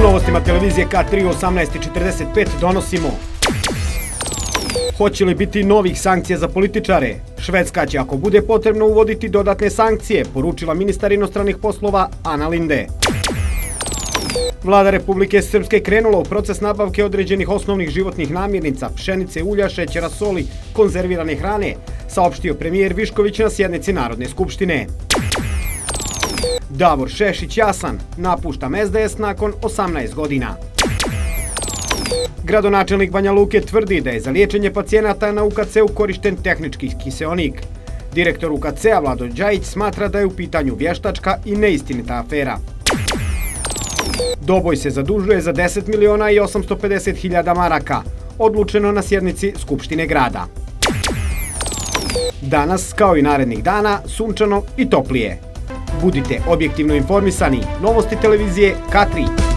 novostima televizije K3 u 18:45 donosimo: hoće li biti novih sankcija za političare? Švedska će, ako bude potrebno, uvoditi dodatne sankcije, poručila ministar inostranih poslova Ana Linde. Vlada Republike Srpske krenula u proces nabavke određenih osnovnih životnih namirnica, pšenice, ulja, šećera, soli, konzervirane hrane, saopštio premijer Višković na sjednici Narodne skupštine. Davor Šešić jasan, napuštam SDS nakon 18 godina. Gradonačelnik Banja Luke tvrdi da je za liječenje pacijenata na UKC-u korišten tehnički kiseonik. Direktor UKC-a Vlado Đajić smatra da je u pitanju vještačka i neistinita afera. Doboj se zadužuje za 10 miliona i 850 hiljada maraka, odlučeno na sjednici Skupštine grada. Danas, kao i narednih dana, sunčano i toplije. Budite objektivno informisani. Novosti televizije K3.